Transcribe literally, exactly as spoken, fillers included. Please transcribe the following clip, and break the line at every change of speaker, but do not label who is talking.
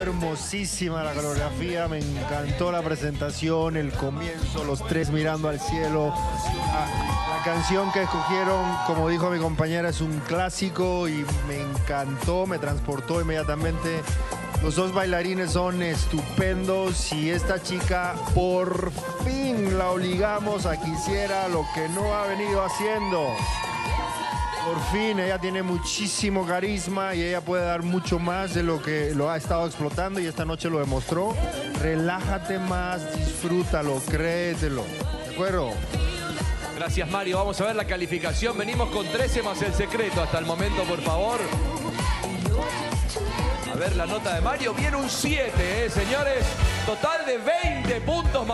Hermosísima la coreografía, me encantó la presentación, el comienzo, los tres mirando al cielo. La, la canción que escogieron, como dijo mi compañera, es un clásico y me encantó, me transportó inmediatamente. Los dos bailarines son estupendos y esta chica por fin la obligamos a que hiciera lo que no ha venido haciendo. Por fin, ella tiene muchísimo carisma y ella puede dar mucho más de lo que lo ha estado explotando y esta noche lo demostró. Relájate más, disfrútalo, créetelo. ¿De acuerdo?
Gracias, Mario. Vamos a ver la calificación. Venimos con trece más el secreto hasta el momento, por favor. A ver la nota de Mario. Viene un siete, ¿eh, señores? Total de veinte puntos.